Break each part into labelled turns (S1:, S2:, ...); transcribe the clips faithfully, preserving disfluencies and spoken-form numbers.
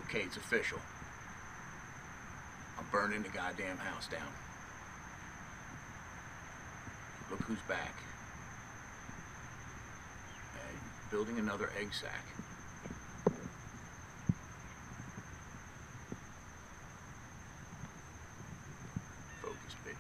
S1: Okay, it's official. I'm burning the goddamn house down. Look who's back. And building another egg sac. Focus, bitch.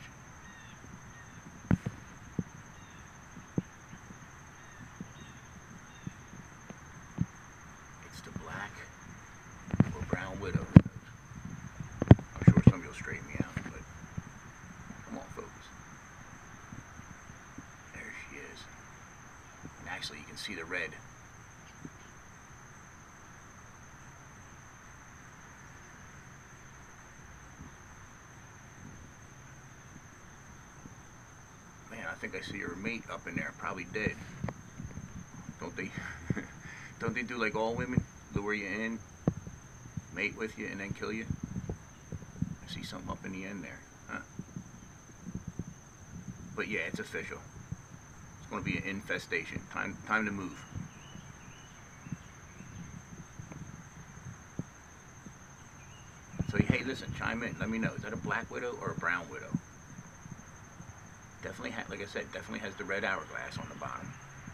S1: It's the black or brown widow. I'm sure somebody will straighten me out, but come on, focus. There she is. And actually, you can see the red. Man, I think I see her mate up in there, probably dead. Don't they? Don't they do like all women? Lure you in, mate with you, and then kill you? I see something up in the end there, huh? But yeah, it's official. It's going to be an infestation. Time, time to move. So hey, listen, chime in. Let me know. Is that a black widow or a brown widow? Definitely, ha like I said, definitely has the red hourglass on the bottom.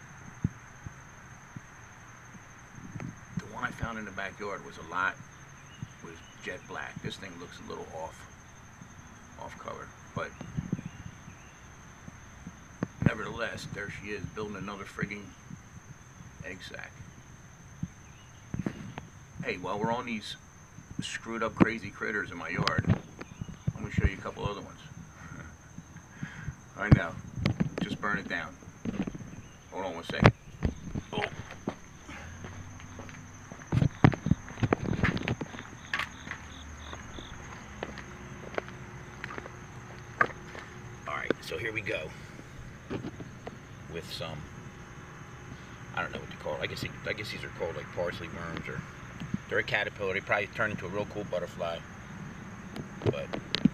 S1: The one I found in the backyard was a lot, was jet black. This thing looks a little off, off color, but nevertheless, there she is, building another frigging egg sac. Hey, while we're on these screwed up crazy critters in my yard, I'm gonna show you a couple other ones. I know. Just burn it down. Hold on one second. Oh. Alright, so here we go. With some, I don't know what to call it. I guess, he, I guess these are called like parsley worms, or they're a caterpillar. They probably turn into a real cool butterfly. But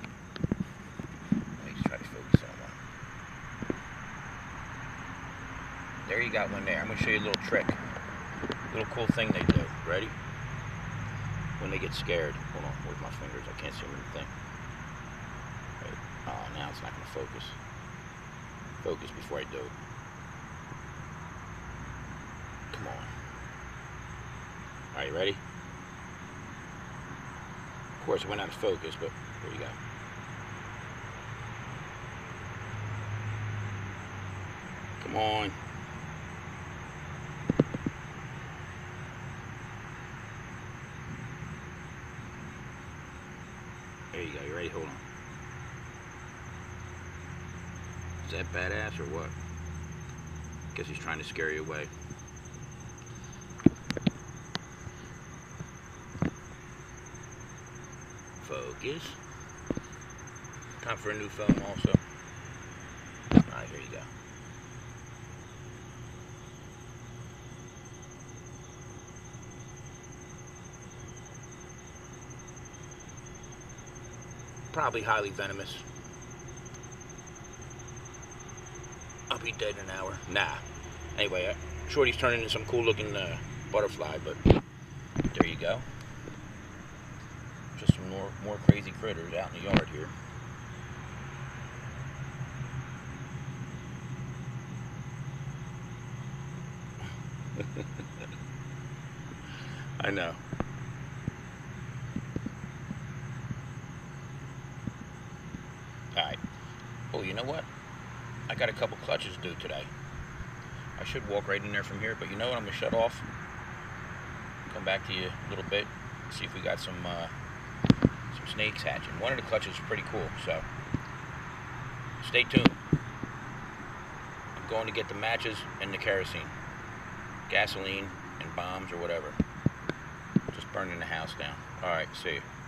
S1: there you got one there. I'm going to show you a little trick. Little cool thing they do. Ready? When they get scared. Hold on. Where's my fingers? I can't see anything. Right. Oh, now it's not going to focus. Focus before I do it. Come on. Alright, ready? Of course, it went out of focus, but here you go. Come on. There you go, you ready? Hold on. Is that badass or what? Guess he's trying to scare you away. Focus. Time for a new phone also. Alright, here you go. Probably highly venomous. I'll be dead in an hour. Nah. Anyway, uh, Shorty's turning into some cool looking uh, butterfly, but there you go. Just some more, more crazy critters out in the yard here. I know. Alright. Oh, you know what? I got a couple clutches due today. I should walk right in there from here, but you know what? I'm going to shut off. Come back to you a little bit. See if we got some, uh, some snakes hatching. One of the clutches is pretty cool, so stay tuned. I'm going to get the matches and the kerosene. Gasoline and bombs or whatever. Just burning the house down. Alright, see you.